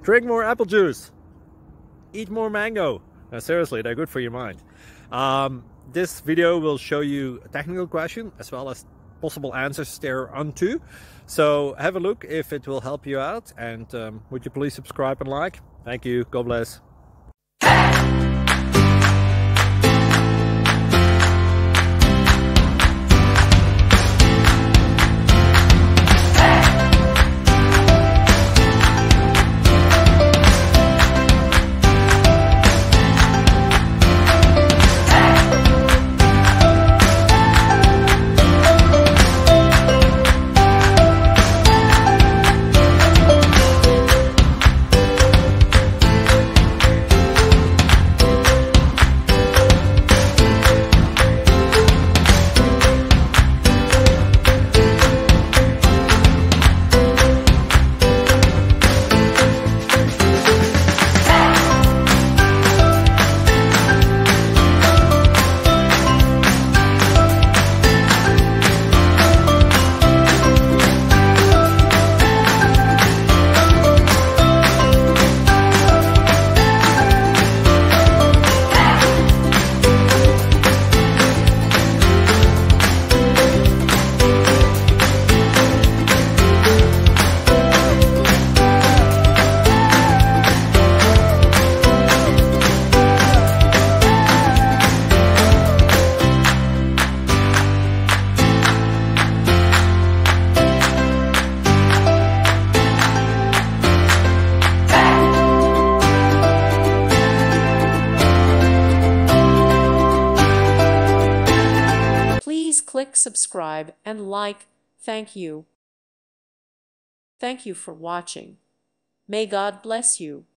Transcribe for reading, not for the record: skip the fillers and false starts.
Drink more apple juice. Eat more mango. No, seriously, they're good for your mind. This video will show you a technical question as well as possible answers thereunto. So have a look if it will help you out, and would you please subscribe and like? Thank you. God bless. Please click subscribe and like. Thank you. Thank you for watching. May God bless you.